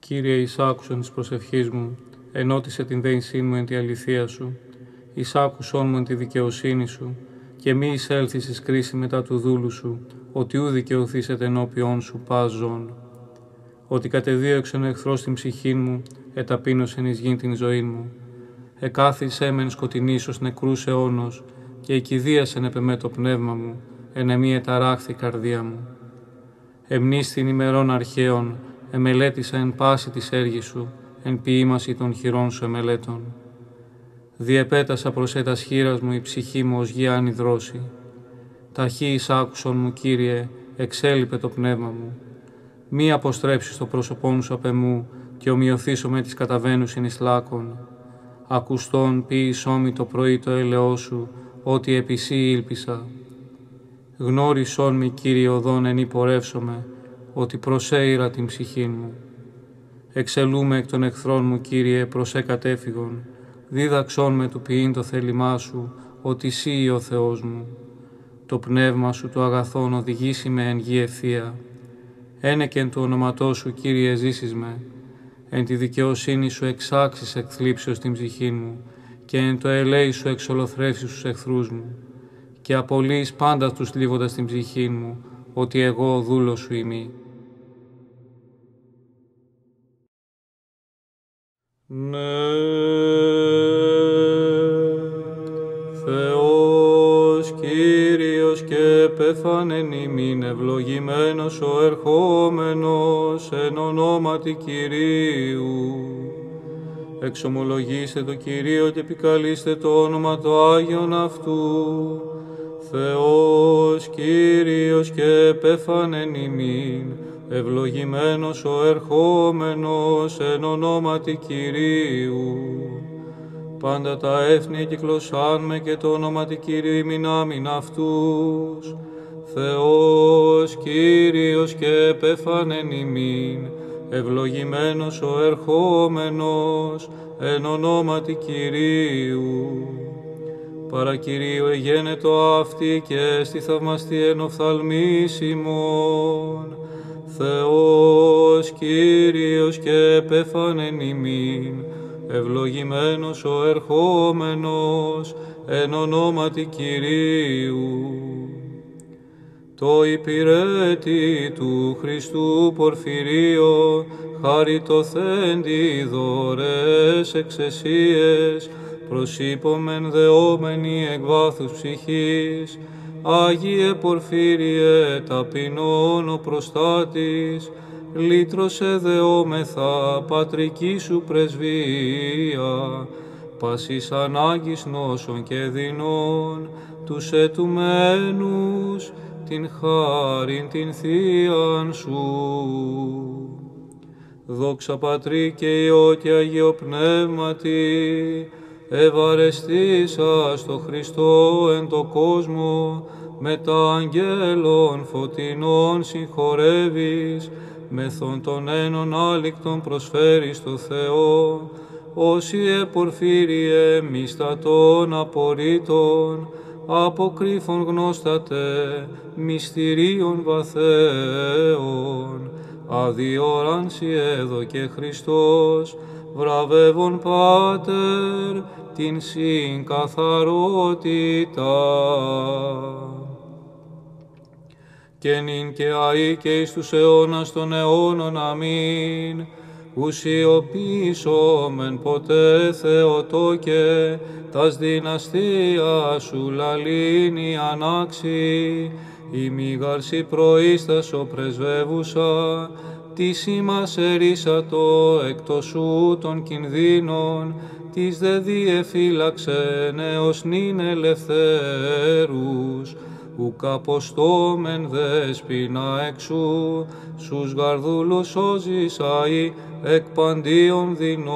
Κύριε, εισάκουσον της προσευχής μου, ενώτισε την δέησή μου εν τη αληθεία σου, εισάκουσον μου εν τη δικαιοσύνη σου, και μη εισέλθεις εις κρίση μετά του δούλου σου, ότι ου δικαιωθήσετε ενώπιόν σου πας ζών. Ότι κατεδίωξεν ο εχθρός την ψυχήν μου, εταπείνωσεν εις γην την ζωήν μου. Εκάθισέ μεν σκοτεινής ως νεκρούς αιώνος, και εκηδίασεν επ' εμέ το πνεύμα μου, εν εμή εταράχθη η καρδία μου. Εμνίστην ημερών αρχαίων, εμελέτησα εν πάση της έργης σου, εν ποίημαση των χειρών σου εμελέτων. Διεπέτασα προς έτας χείρας μου η ψυχή μου ως γη ανυδρώσει. Ταχύ εισάκουσον μου, Κύριε, εξέλιπε το πνεύμα μου. Μη αποστρέψεις το πρόσωπόν σου απ' εμού και ομοιωθήσω με τις καταβαίνουσιν εις λάκων. Ακουστών ποίησόμι το πρωί το έλεό σου, ότι επί σύ ήλπισα. Γνώρισόν μη, Κύριε, οδόν εν πορεύσομαι, ότι προσέειρα την ψυχήν μου. Εξελούμε εκ των εχθρών μου, Κύριε, προς κατέφυγον. Δίδαξόν με του ποιήν το θέλημά σου, ότι σύ ο Θεός μου. Το πνεύμα σου το αγαθόν οδηγήσει με εν γη ευθεία. Ένεκεν του ονοματός σου, Κύριε, ζήσεις με. Εν τη δικαιοσύνη σου εξάξεις εκ θλίψεως την ψυχήν μου, και εν το ελέη σου εξολοθρεύσεις τους εχθρούς μου. Και απολύεις πάντα τους θλίβοντας την ψυχήν μου, ότι εγώ ο δούλος σου ημί. Ναι, Θεός Κύριος και πέθανεν ημίν, ευλογημένος ο ερχόμενος εν ονόματι Κυρίου. Εξομολογήστε το Κυρίο και επικαλείστε το όνομα το Άγιον αυτού. Θεός Κύριος και πέθανεν ημίν, ευλογημένος ο ερχόμενος εν ονόματι Κυρίου. Πάντα τα έθνη κυκλωσάν με και το όνοματι Κυρίου ημινάμιν αυτούς. Θεός Κύριος και πέθανεν ημίν, ευλογημένος ο ερχόμενος εν ονόματι Κυρίου. Παρακυρίου εγένετο αυτή και στη θαυμαστή εν οφθαλμής ημών. Θεός Κύριος και πέθανεν ημίν, ευλογημένος ο ερχόμενος εν ονόματι Κυρίου. Το υπηρέτη του Χριστού Πορφυρίο, χαριτωθέντη δωρές εξαισίες, προσήπομεν δεόμενοι εκ βάθους ψυχής, Άγιε Πορφύριε ταπεινών ο προστάτης, λύτρωσε δεόμεθα πατρική σου πρεσβεία, πάσης ανάγκης νόσων και δεινών, τους ετουμένους την χάριν την θείαν σου. Δόξα Πατρί και Υιό και Αγίο Πνεύματι, ευαρεστήσα στο Χριστό εν το κόσμο, με τα αγγέλων φωτεινών συγχωρεύεις, μεθόν των ένων άλικτων προσφέρεις το Θεό, όσοι Πορφύριε μυστατών απορρίτων, αποκρύφων γνώστατε μυστηρίων βαθέων, αδιόρανση έδω και Χριστός, βραβεύων Πάτερ την συγκαθαρότητα. Και νυν και αεί και εις τους αιώνας των αιώνων, αμήν. Ουσιοποιήσομεν ποτέ Θεοτόκε, τας δυναστεία σου λαλήνη ανάξι, η μηγαρσή προείστασο πρεσβεύουσα, της ημάς ερίσατο εκτός σου των κινδύνων, της δε διεφύλαξεν έως νυν ελευθέρους, ουκ αποστόμεν δέσποινα εξού, σους γαρδούλους σώζεις αεί εκ παντίων δεινών.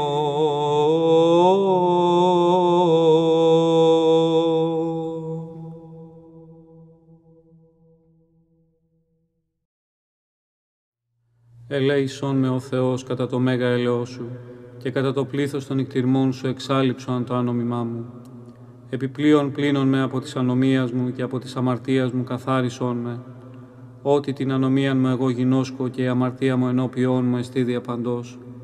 Ελέησον με ο Θεός κατά το μέγα ελαιό σου, και κατά το πλήθος των νικτυρμών σου εξάλειψον το ανομιμά μου. Επιπλέον πλύνον με από της ανομίας μου και από της αμαρτίας μου καθάρισον με. Ότι την ανομίαν μου εγώ γινώσκω και η αμαρτία μου ενώπιόν μου εστί διαπαντός.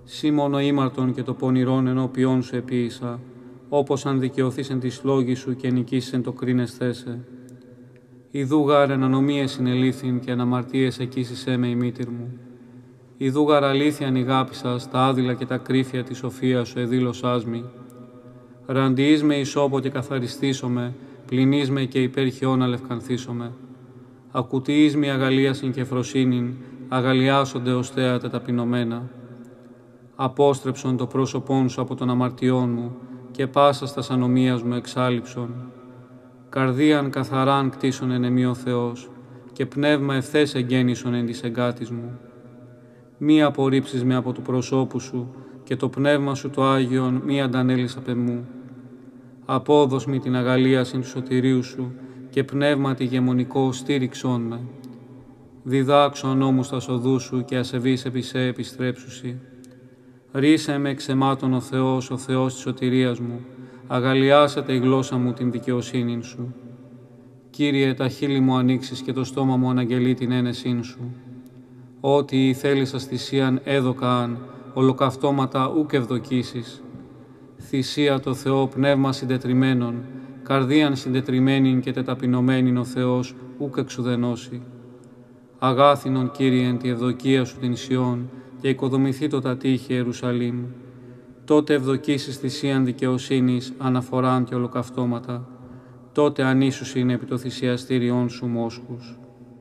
Σύ μόνο ήμαρτον και το πονηρόν ενώπιόν σου επίησα, όπως αν δικαιωθείς εν της λόγης σου και νικήσεις εν το κρίνεσθέσαι. Ιδού γάρ εν ανομίες συνελήφθην και εν αμαρτίες εκείσισέ με η μήτηρ μου. Ιδού γάρ αλήθειαν ηγάπησας, τα άδειλα και τα κρύφια της σοφίας σου εδήλωσάς μη. Ραντιείς με ισόπο και καθαριστήσομαι, πληνείς με και υπέρχιόν αλευκανθήσομαι. Ακουτιείς μη αγαλίασιν και φροσύνην, αγαλιάσονται ως θέατα ταπεινωμένα. Απόστρεψον το πρόσωπόν σου από των αμαρτιών μου και πάσας τας ανομίας μου εξάλειψον. Καρδίαν καθαράν κτίσον εν εμεί ο Θεός και πνεύμα ευθές εγγέννησον εν της εγκάτης μου. Μη απορρίψεις με από του προσώπου σου και το πνεύμα σου το Άγιον μη αντανέλεις απ' εμού. Απόδος μη την αγαλίασιν του σωτηρίου σου και πνεύματι γεμονικό στήριξόν με. Διδάξω νόμους τα οδούς σου και ασεβείς επί σε επιστρέψουσι. Ρίσε με εξαιμάτων ο Θεός της σωτηρίας μου, αγαλιάσατε η γλώσσα μου την δικαιοσύνην σου. Κύριε, τα χείλη μου ανοίξεις και το στόμα μου αναγγελεί την ένεσήν σου. Ό,τι η θέλησας θυσίαν έδωκαν, ολοκαυτώματα ούκ ευδοκίσεις. Θυσία το Θεό πνεύμα συντετριμένων, καρδίαν συντετριμένην και τεταπεινωμένην ο Θεός ούκ εξουδενώσει. Αγάθινον, Κύριε, εν τη ευδοκία σου την Σιών και οικοδομηθεί το τα τείχη Ιερουσαλήμ. Τότε ευδοκίσεις θυσίαν δικαιοσύνης, αναφοράν και ολοκαυτώματα. Τότε ανίσους είναι επί το θυσιαστήριόν σου μόσχους.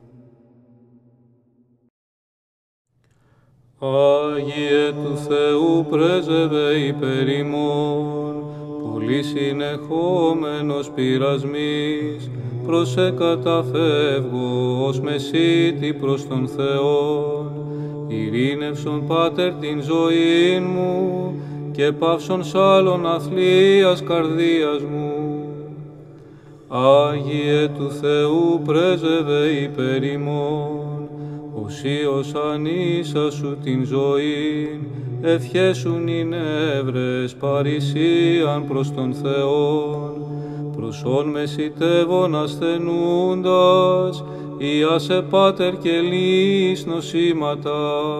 Άγιε του Θεού πρέσβευε υπέρ ημών, πολύ συνεχόμενος πειρασμής, προς εκαταφεύγω ως μεσίτη προς τον Θεόν. Ειρήνευσον, Πάτερ, την ζωήν μου και παύσον σ' άλλον αθλίας καρδίας μου. Άγιε του Θεού πρέσβευε υπέρ ημών, οσίως ανίσα σου την ζωήν, ευχέσουν οι νεύρες παρησίαν προς τον Θεόν, προσών μεσητεύων ασθενούντας, Ιάσε Πάτερ και λύς νοσήματα.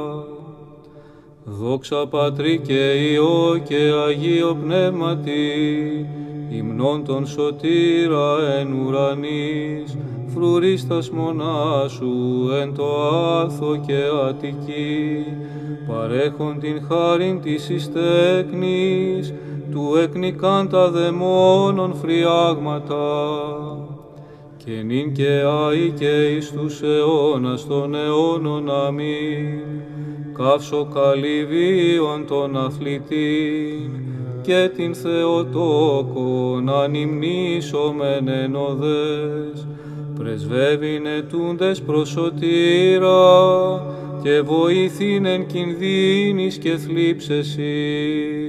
Δόξα Πατρί και Υιό και Αγίο Πνεύματι, υμνών τον σωτήρα εν ουρανής, φρουρίστας μονάσου εν το άθο και Αττική, παρέχον την χάριν της ιστέκνης, του εκνικάν τα δαιμόνων φριάγματα, και νυν και αεί και εις τους αιώνας των αιώνων αμήν. Καυσοκαλυβίων τον αθλητήν και την Θεοτόκον ανυμνήσομεν εν οδές, πρεσβεύειν ετούντες προς σωτήρα και βοήθειν εν κινδύνης και θλίψεσι.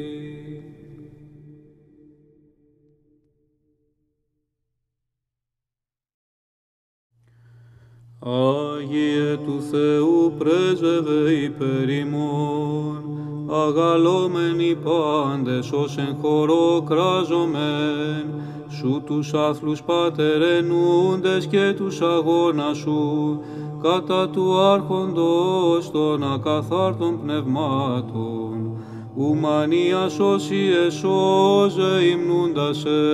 Άγιε του Θεού πρέσβευε υπέρ ημών, αγαλώμενοι πάντες ως εν χορό κράζομεν, σου τους άθλους Πάτερ ενούντες και τους αγώνα σου, κατά του άρχοντος των ακαθάρτων πνευμάτων, ουμανίας όσοι εσώζε υμνούντασε.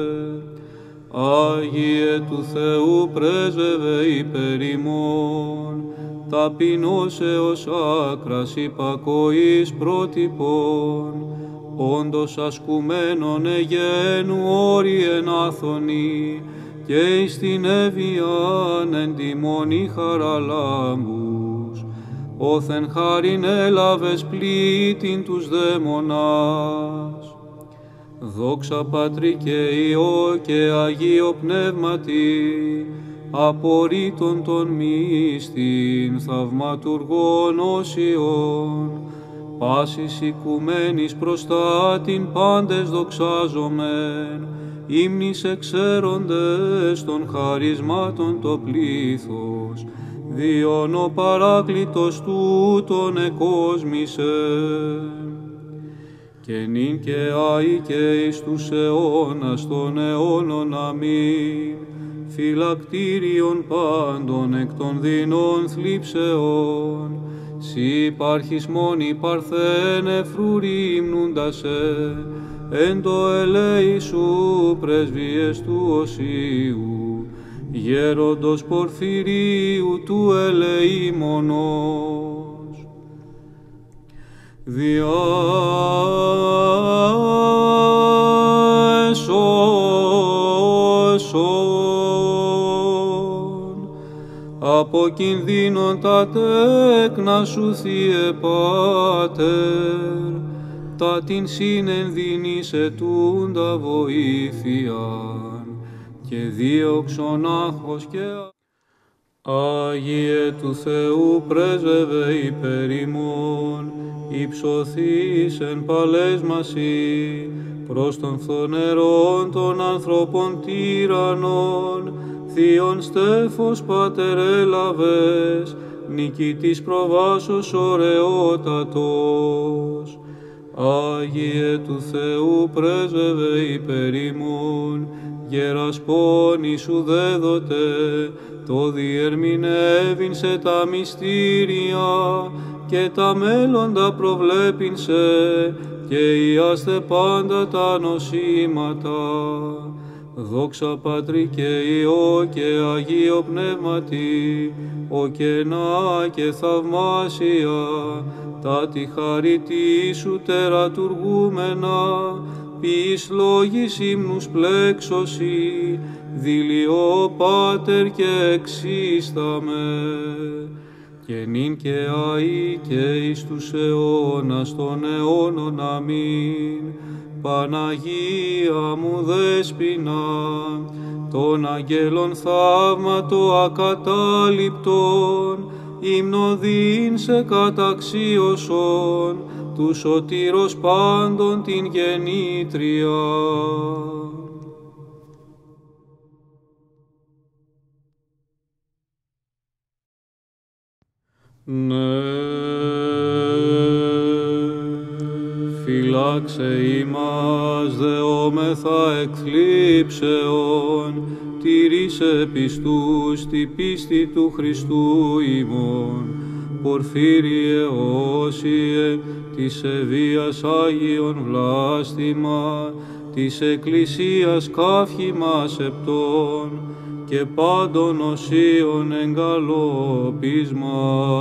Άγιε του Θεού πρέσβευε υπέρ ημών, ταπεινώσεως άκρας υπακοής πρότυπων, όντως ασκουμένων εγένου όροι εν άθωνη, και εις την έβιαν εν τιμώνη χαραλάμπους, όθεν χάριν έλαβες πλήτην τους δαίμονας. Δόξα Πατρί και Υιό και Αγίο Πνεύματι, απορρίτων των μύστην θαυματουργών όσιων, πάσης οικουμένης προστάτην πάντες δοξάζομεν, ύμνης εξαίροντες των χαρισμάτων το πλήθος, διόν ο Παράκλητος τούτον εκόσμησε. Και νυν και αεί και εις τους αιώνας των αιώνων αμήν, φυλακτήριον πάντων εκ των δεινών θλίψεων, Συ υπάρχεις μόνη παρθένε φρουρίμνουντας εν το ελέη σου πρεσβείες του Οσίου, γέροντος Πορφυρίου του ελεήμονος. Από κινδύνων τα τέκνα σου, Θείε Πάτερ, τα την συνενδύνης ετούντα βοήθειαν, και δίωξον άγχος και Άγιε του Θεού πρέσβευε υπέρ ημών, υψωθείς εν παλέσμασι προς των φθονερών των ανθρώπων τύραννων, Θείον στέφος Πάτερ έλαβες, νικητής προβάσος ωραιότατος. Άγιε του Θεού πρέσβευε υπέρ ημών, γέρας πόνη σου δέδοτε, το διερμηνεύειν σε τα μυστήρια, και τα μέλλοντα προβλέπειν σε, και ιάστε πάντα τα νοσήματα. Δόξα Πατρί και Υιό και Αγίο Πνεύματι, ο κενά και θαυμάσια, τα τη χαριτή σου τερατουργούμενα, ποιης λόγης ύμνους πλέξωση, δειλιό Πάτερ και εξίσταμε, και νυν και αεί και εις τους αιώνας των αιώνων. Αμήν. Παναγία μου δέσποινα, των αγγέλων θαύματο ακατάληπτον, ύμνοδίν σε καταξίωσον, του σωτήρος πάντων την γεννήτρια. Ναι, φυλάξε ημάς δεόμεθα εκθλίψεων, τηρήσε πιστούς τη πίστη του Χριστού ημών. Πορφύριε Όσιε, της Ευβίας Άγιον βλάστημα, της Εκκλησίας καύχημα σεπτών, και πάντων οσίων εγκαλόπισμα.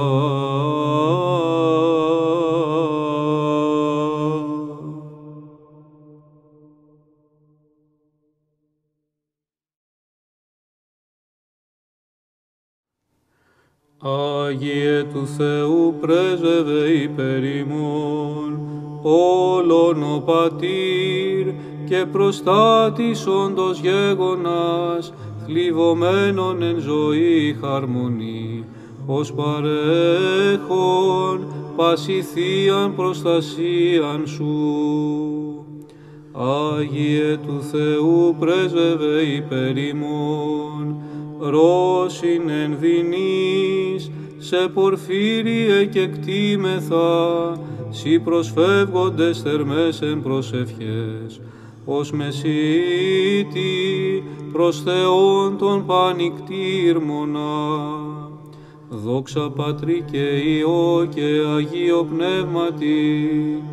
Άγιε του Θεού πρέσβευε υπέρ ημών, όλον ο Πατήρ και προστάτης όντως γέγονας, θλιβωμένον εν ζωή χαρμονή, ως παρέχον πάση θείαν προστασίαν σου. Άγιε του Θεού πρέσβευε υπέρ ημών, ρώσιν εν δεινής, σε Πορφύριε και κτήμεθα, σοι προσφεύγοντες θερμές εν προσευχές, ως μεσίτη προς Θεόν τον πανικτήρμονα. Δόξα Πατρί και Υιό και Αγίο Πνεύματι,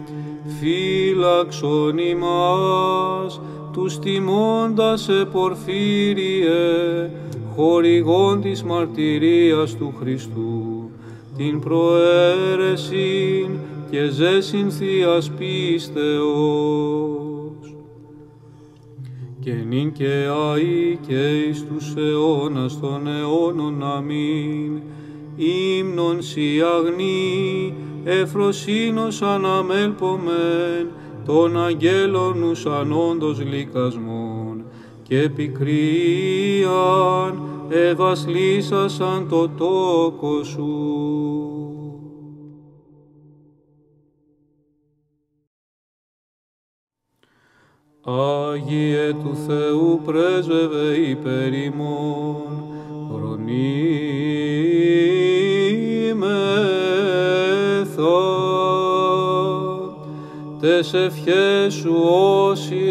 φύλαξον ημάς, τους τιμώντας σε Πορφύριε, χορηγών της μαρτυρίας του Χριστού, την προαίρεσιν και ζέσιν Θείας πίστεως, και νυν και αεί και εις τους αιώνας των αιώνων. Αμήν. Ύμνον σοι αγνοί, εφροσύνος αναμέλπομεν, των αγγέλων ουσανόντος λυκασμών, και πικρίαν ευασλίσασαν το τόκο σου. Άγιε του Θεού πρέσβευε υπέρ ημών, φρονίμεθα, τες ευχές σου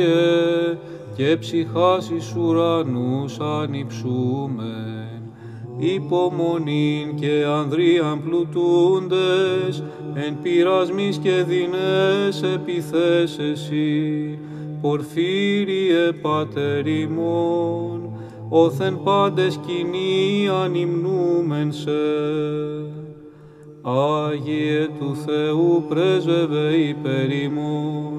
Όσιε, και ψυχάς εις ουρανούς ανυψούμεν, υπομονήν και ανδρίαν πλουτούντες, εν πειρασμής και δεινές επιθέσεσι, Πορφύριε Πάτερ ημών, όθεν πάντες κοινίαν υμνούμεν σε. Άγιε του Θεού πρέσβευε υπέρ ημών,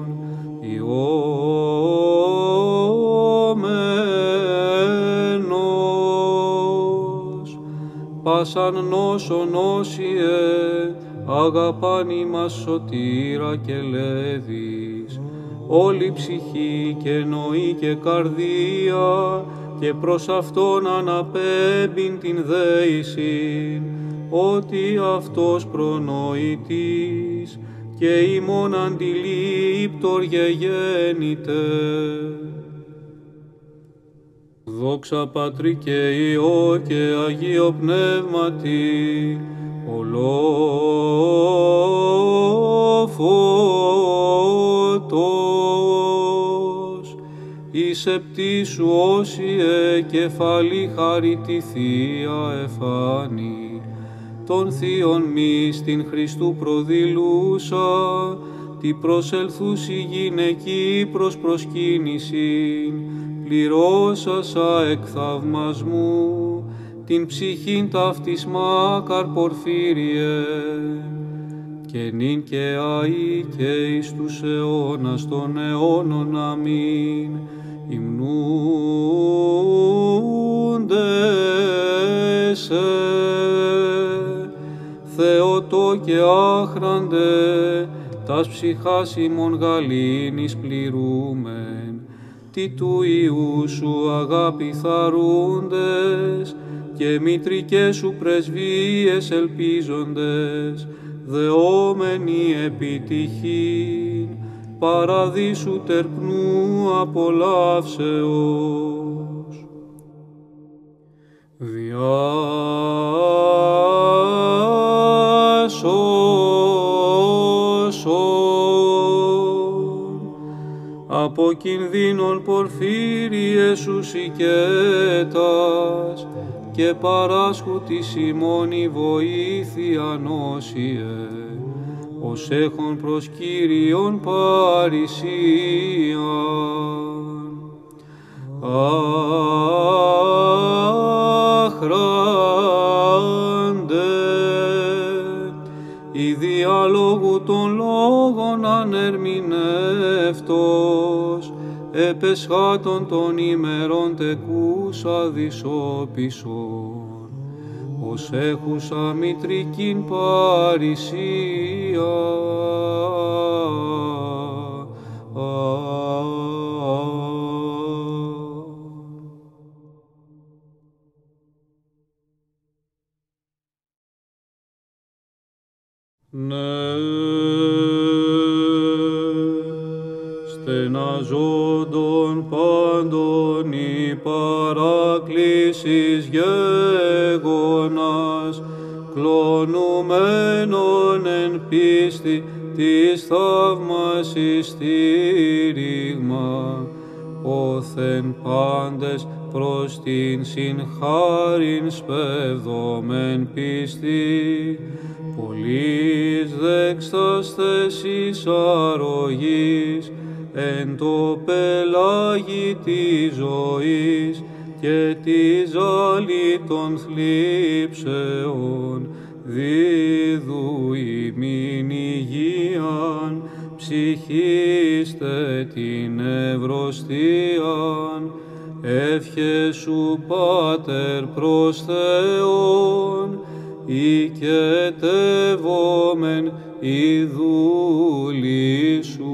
ιωμένος. Πάσαν νόσον όσιε, αγαπάν ημάς σωτήρα και λέδης, όλη ψυχή και νοή και καρδία, και προς Αυτόν αναπέμπειν την δέησιν, ότι Αυτός προνοητής και ημών αντιλήπτορ γεγέννητε. Δόξα Πατρί και Υιό και Αγίο Πνεύματι, ολόφωτος, εις επτήσου όσιε κεφαλή χαρίτη Θεία εφάνη, των Θείων μυστην Χριστού προδηλούσα, τη προσελθούση γυναική προς προσκύνησιν, πληρώσασα εκ θαυμασμού, την ψυχήν ταύτης μακαρ Πορφύριε, και νυν και αεί και εις τους αιώνας των αιώνων αμήν, υμνούνται σε. Θεοτό και άχραντε, τας ψυχάς ημών γαλήνης πληρούμεν, τι του Υιού σου αγάπη θαρούντες, και μητρικές σου πρεσβείες ελπίζοντες, δεόμενοι επιτυχήν, παραδείσου τερπνού απολαύσεως. Από κινδύνων Πορφύριε σου σικέτας, και παράσχου της ημών η βοήθεια όσιε, ως έχων προς Κύριον παρησίαν. Άχραντε, η διάλογου των λόγων ανερμηνεύτος, επεσχάτων των ημερών τεκούσα δυσόπισον, ως έχουσα μητρικήν παρησία. Ναι, στεναζόντων πάντων η Παράκλησης γέγονας, κλονουμένων εν πίστη της θαύμασης στήριγμα, όθεν πάντες προς την συγχάριν σπεύδομεν πίστη, πολλής δέξτας θέσης αρρωγής, εν το πελάγι της ζωής και τη ζάλη των θλίψεων, δίδου ημίν υγείαν, ψυχήστε την ευρωστίαν, εύχε σου Πάτερ προς Θεόν, οικετεύομεν η δούλη σου.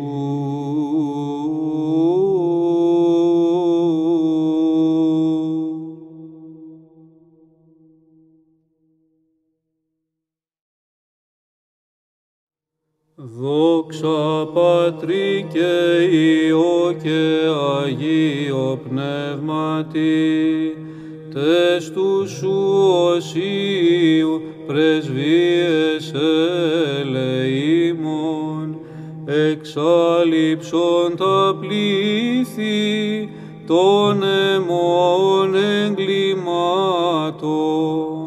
Δόξα Πατρί και Υιό και Αγίο Πνεύματι, τες του σου οσίου πρεσβείες ελεήμων, εξάλειψον τα πλήθη των αιμών εγκλημάτων,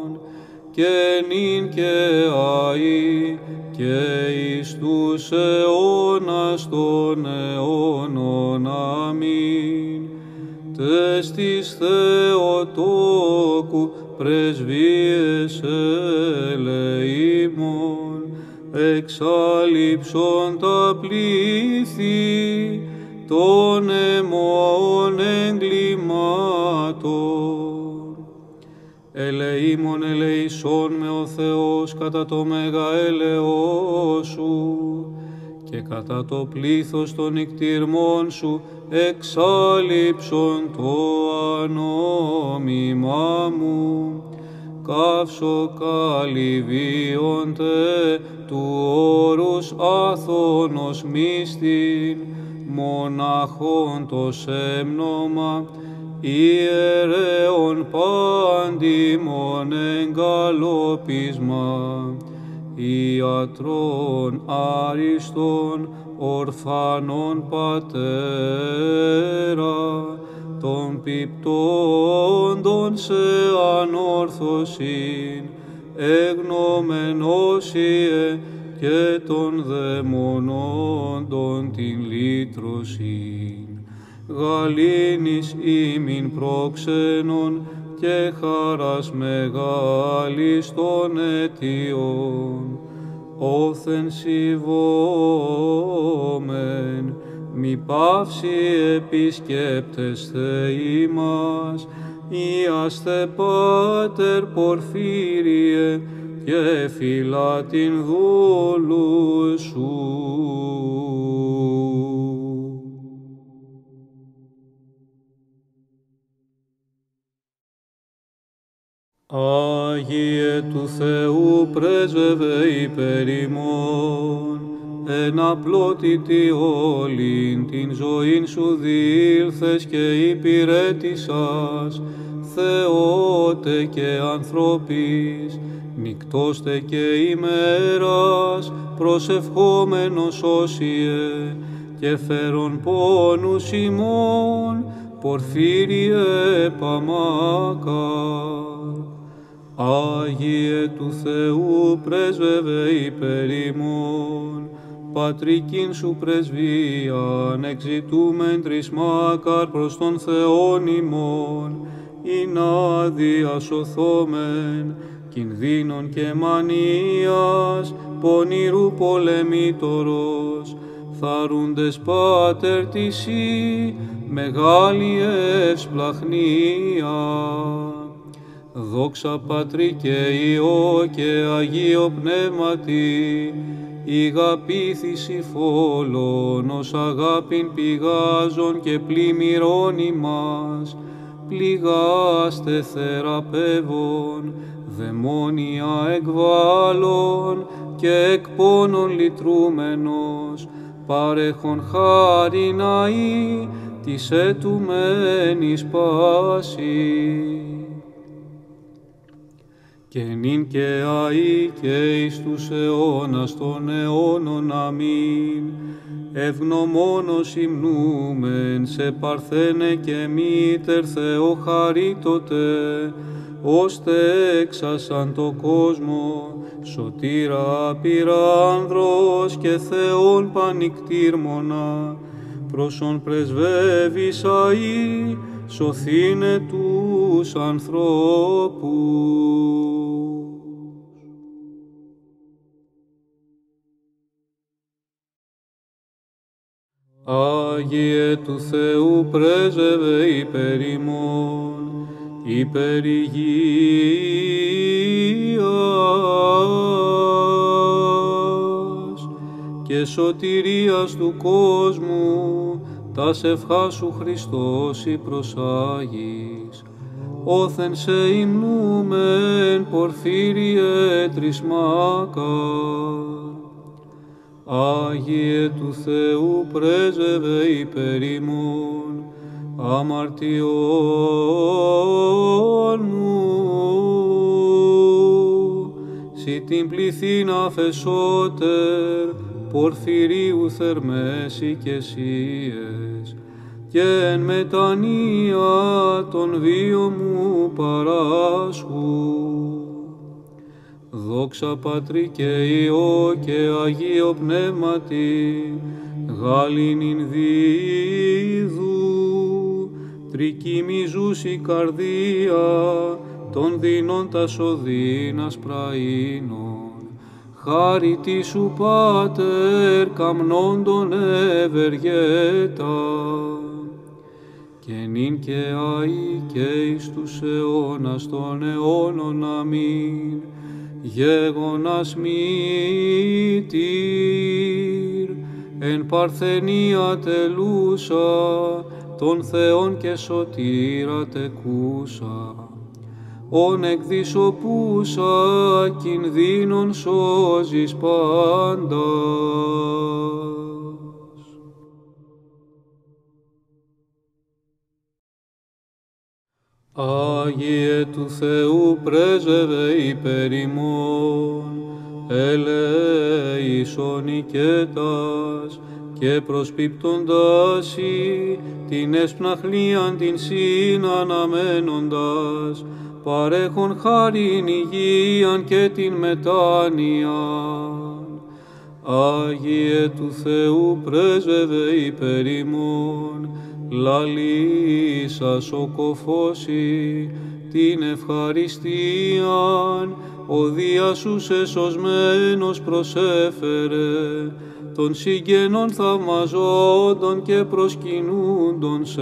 και νυν και αεί, και εις τους αιώνας των αιώνων. Αμήν. Τες της Θεοτόκου πρεσβείες ελεήμων, εξάλειψον τα πλήθη των αιμών εγκλημάτων. Ελεήμων ελεησόν με ο Θεός κατά το μέγα έλεος σου, και κατά το πλήθος των νικτυρμών σου εξάλειψον το ανόμημά μου. Καυσοκαλυβίων τε του όρους άθωνος μύστην, μοναχών το σέμνομα, ιερέων πάντιμον εγκαλόπισμα, ιατρών άριστον ορφανών πατέρα, των πιπτόντων σε ανόρθωσιν, εγνωμενώσιε, και των δαιμονόντων την λύτρωσιν. Γαλήνης ημιν προξένων, και χαράς μεγάλης των αιτιών. Όθεν συμβόμεν, μη παύσει επισκέπτεσθε ημάς, Ιάστε Πάτερ Πορφύριε, και φυλά την δούλου σου. Άγιε του Θεού πρέσβευε υπέρ ημών, εν απλότητη όλην την ζωήν σου διήλθες και υπηρέτησας, Θεότε και ανθρώπης, νυκτώστε και ημέρας, προσευχόμενος όσιε, και φέρον πόνους ημών, Πορφύριε Παμάκαρ. Άγιε του Θεού πρέσβευε υπέρ ημών, πατρικήν σου πρεσβείαν εξητούμεν τρισμάκαρ προς τον Θεόν ημών, εινά διασωθόμεν κινδύνων και μανίας, πονηρού πολεμήτωρος, θαρούντες Πάτερ τισί, μεγάλη ευσπλαχνία. Δόξα Πατρί και Υιό και Αγίο Πνεύματι, ηγαπήθης υφόλων ως αγάπην πηγάζων και πλημμυρών ημάς, πληγάστε θεραπεύων, δαιμόνια εκβάλλων και εκ πόνων λυτρούμενος, παρέχον χάριν αεί της αιτουμένης πάση. Και νυν και αεί και εις τους αιώνας των αιώνων. Αμήν. Ευγνωμόνος υμνούμεν σε Παρθένε και Μήτερ Θεοχαρίτωτε, ώστε έξασαν το κόσμο, σωτήρα πυράνδρος και Θεόν πανικτήρμονα, προσον πρεσβεύεις αεί, σωθήνε τους ανθρώπους. Άγιε του Θεού πρέσβευε υπέρ ημών, υπέρ υγείας και σωτηρίας του κόσμου, τας ευχάς σου Χριστός η προσάγεις. Όθεν σε υμνούμεν Πορφύριε τρισμάκαρ. Άγιε του Θεού πρέσβευε υπέρ ημών, αμαρτιών μου, σοι την πληθύνα φεσότερ, Πορφυρίου θερμές οικεσίες, και εν μετανία τον βίο μου παράσχου. Δόξα Πατρί και Υιό και Αγίο Πνεύματι, γάλινην δίδου, τρικυμιζούς η καρδία, των δεινών τας οδύνας πραήνων. Χάρη τη σου Πάτερ, καμνόντων ευεργέτα, και νυν και αεί και εις τους αιώνας των αιώνων. Αμήν. Γέγονας μήτηρ, εν παρθενία τελούσα, των Θεών και σωτήρα τεκούσα, ον εκδισοπούσα κινδύνων σώζεις πάντα. Άγιε του Θεού πρέσβευε υπέρ ημών, ελέησον οικέτας και προσπίπτοντας την εσπναχνίαν την συναναμένοντας, παρέχον χάριν υγείαν και την μετάνοιαν. Άγιε του Θεού πρέσβευε υπέρ ημών, λαλήσας ο κοφώσει την ευχαριστίαν, ο Δίας σου εσωσμένος προσέφερε, των συγγενών θαυμαζόντων και προσκυνούντων σε.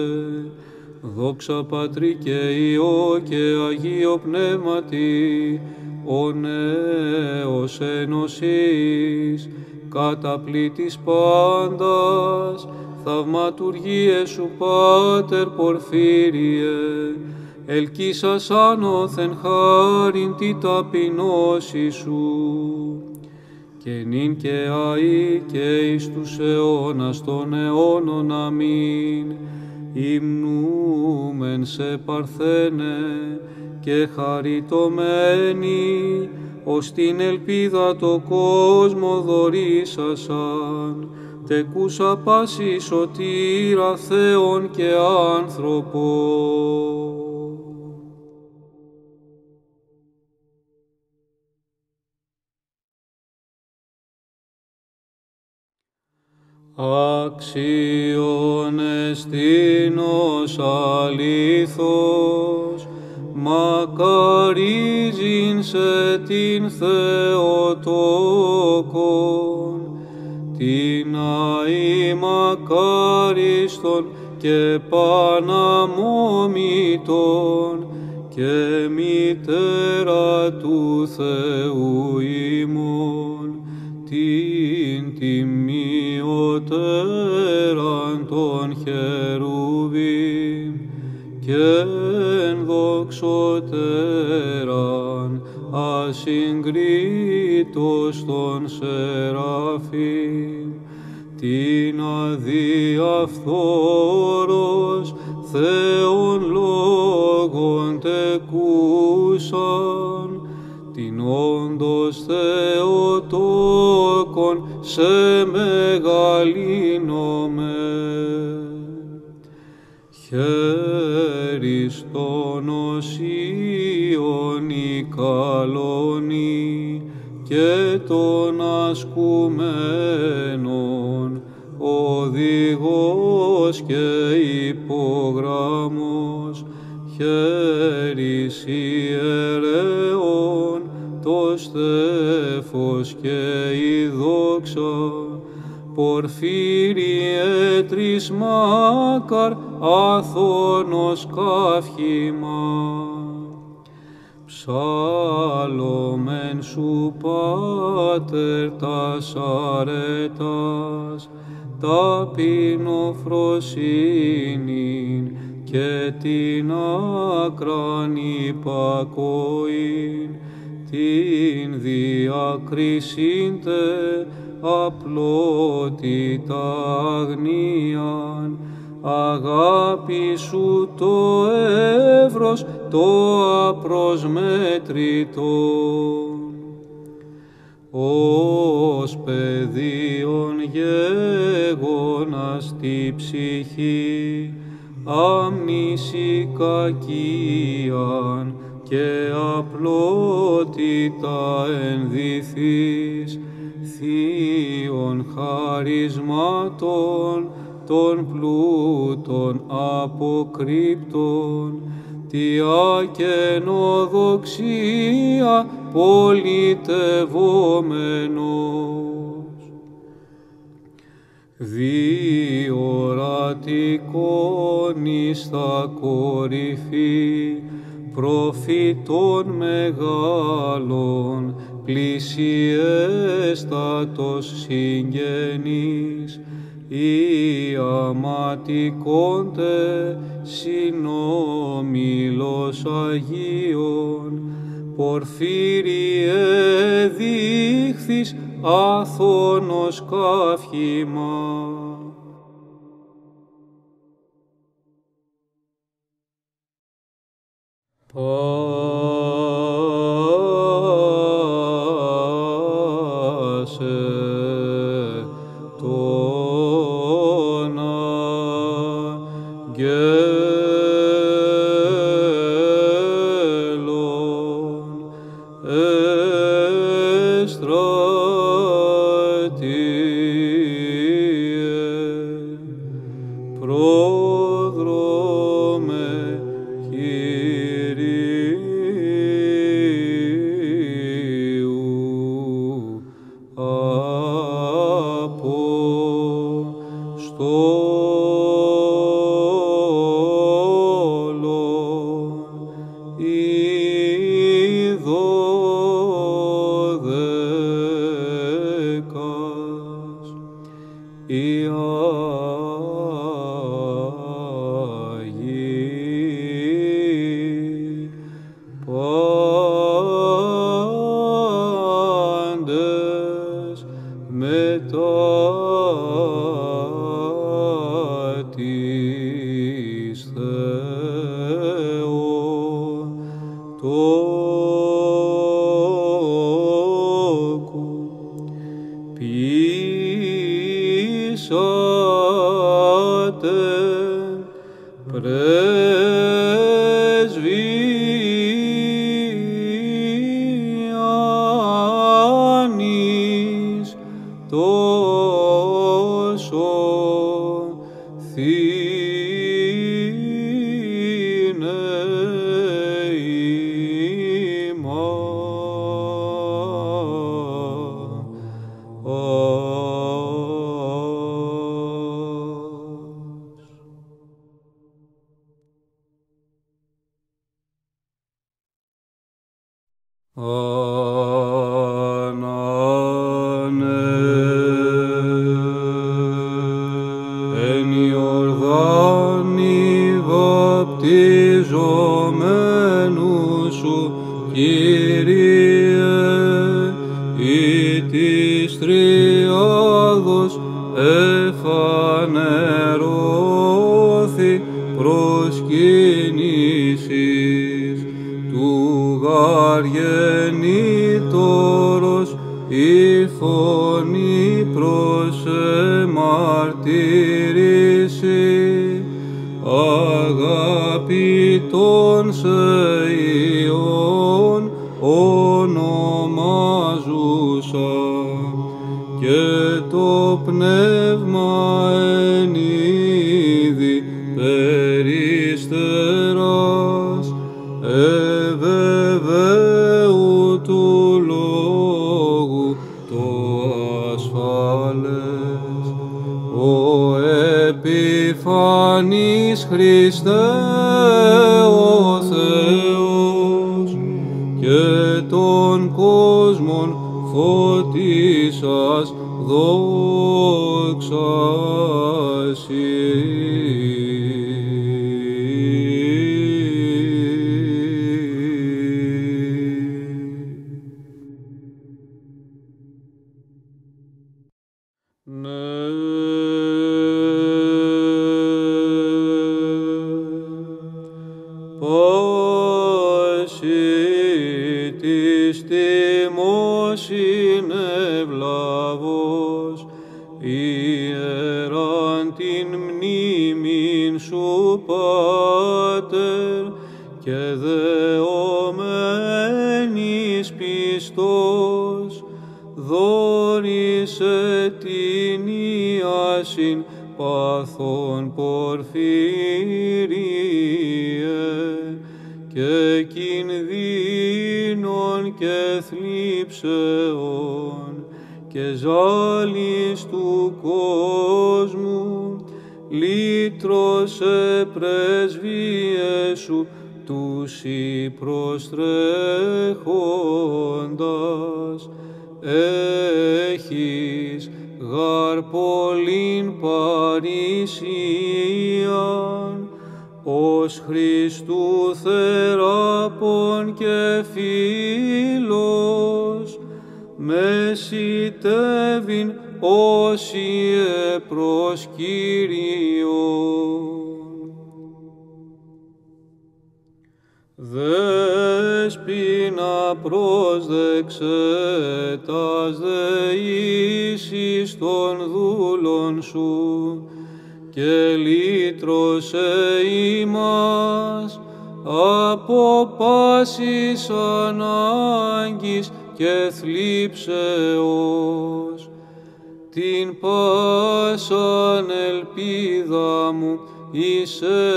Δόξα Πατρί και Υιό και Αγίο Πνεύματι, ο νέος ενωσής, καταπλήτης πάντας, θαυματουργίες σου Πάτερ Πορφύριε, ελκύσας άνωθεν χάριν τη ταπεινώση σου, και νυν και αεί και εις τους αιώνας των αιώνων. Αμήν. Υμνούμεν σε Παρθένε και χαριτωμένοι, ως την ελπίδα το κόσμο δωρήσασαν, τεκούσα πάση σωτήρα Θεόν και άνθρωπο. Άξιον εστίνος αλήθως, μακαρίζειν σε την Θεοτόκον, την αη μακάριστον και παναμόμητον, και μητέρα του Θεού ημών, την τιμιωτέραν των χερουβίμ και ενδοξωτέραν ασυγκρίτως των σεραφείμ, την αδιαφθόρος Θεόν λόγων τεκούσαν, την όντως Θεοτόκον σε μεγαλύνομαι. Χέρις των οσίων η καλονή και των ασκουμένων, οδηγός και υπογραμμός, χέρις ιερέων, το στέφος και η δόξα, Πορφύριε τρισμάκαρ άθωνος καύχημα. Ψάλλομεν σου Πάτερ τας αρετάς, ταπεινοφροσύνην και την άκραν υπακοήν, την διακρισίντε απλότητα αγνίαν, αγάπη σου το εύρος το απροσμέτρητον. Ως παιδίον γέγονας τη ψυχή, αμνήσι κακίαν και απλότητα ενδυθείς θείων χαρισμάτων των πλούτων αποκρύπτων, τιά καινοδοξία πολιτευόμενος. Διορατικόν εις τα κορυφή προφητών μεγάλων, πλησιέστατος συγγενής, οι αματικόντε συνόμιλος Αγίων, Πορφύριε δείχθης άθωνος καύχημα. Πάσε τον αγγέλων εστρατείε, πρόδρομε Κυρίου Αποστόλων οι 12 οι Άγιοι πάντες μετά της Θεοτόκου ποιήσατε πρεσβειάνης τόσο θύνε εν Ιορδάνη βαπτιζομένου σου, Κύριε, ή της Τριάδος εφανερώθη προσκύνησης του γαργενήτωρος η φωνή προς εμαρτύρηση, αγαπητών σε Υιόν ονομάζουσα, και το πνεύμα εν είδη περιστεράς ευεβαίου του λόγου το ασφάλες. Ο επιφανής Χριστέ ο Θεός, και των κόσμων φωτίσας δόξα πάση της τιμός είναι ευλαβός, ιεράν την μνήμην σου Πάτερ, και δεόμεν ποινίασιν παθών Πορφύριε, και κινδύνων και θλίψεων και ζάλης του κόσμου, λύτρωσε πρεσβείες σου τους υπροστρέχοντας. Έχεις γαρ πολλήν παρησίαν, ως Χριστού θεράπων και φίλος, μεσητεύειν όσιε προς Κύριον. Δέσποινα πρόσδεξε τας δεήσεις των δούλων σου, και λύτρωσε ημάς από πάσης ανάγκης και θλίψεως. Την πάσαν ελπίδα μου είσαι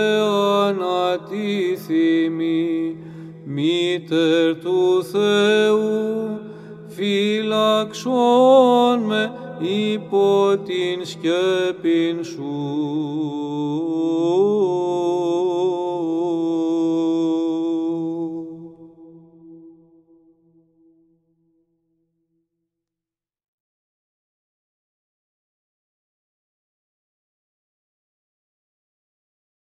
ανατίθιμη, μήτερ του Θεού, φύλαξον με υπό την σκέπην σου.